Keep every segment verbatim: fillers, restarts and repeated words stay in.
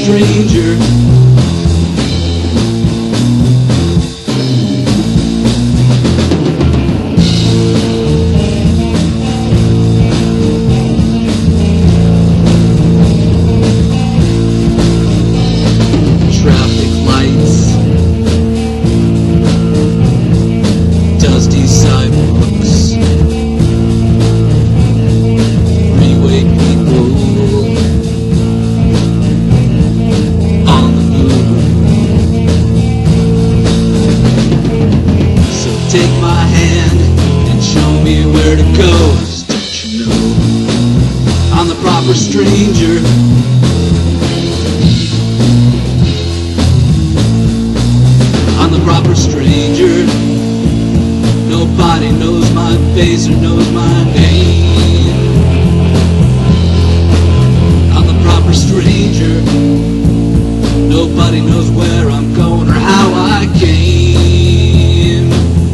stranger. Traffic lights, dusty sidewalks, freeway people on the move. So take my hand and show me where to go. 'Cause don't you know I'm the proper stranger? I'm the proper stranger. Nobody knows my face or knows my name. I'm the proper stranger. Nobody knows where I'm going or how I came.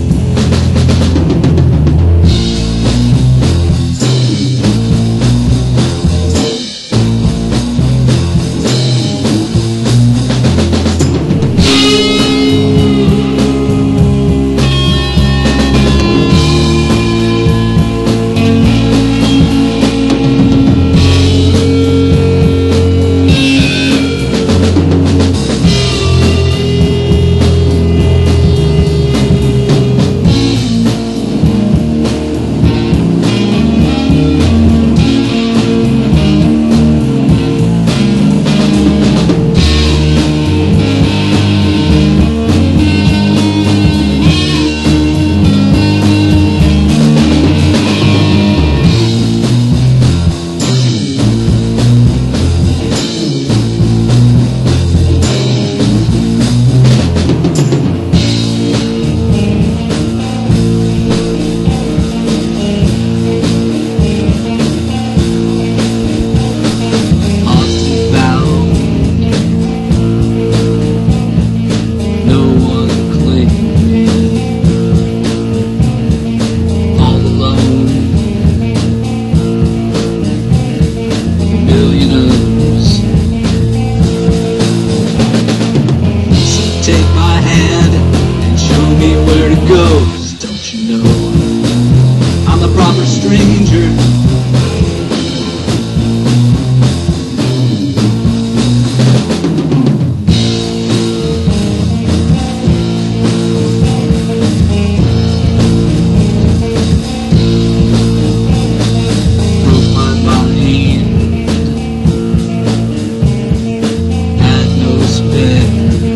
Take my hand and show me where to go. 'Cause don't you know I'm the proper stranger? Broke my mind, had no spare.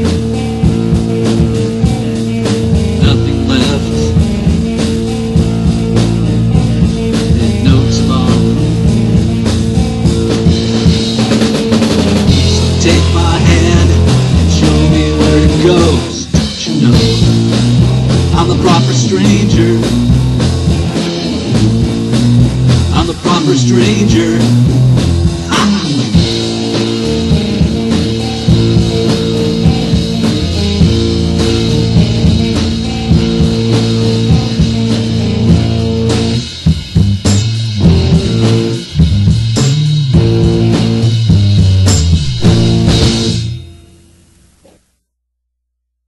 Take my hand and show me where it goes. Don't you know I'm the proper stranger? I'm the proper stranger.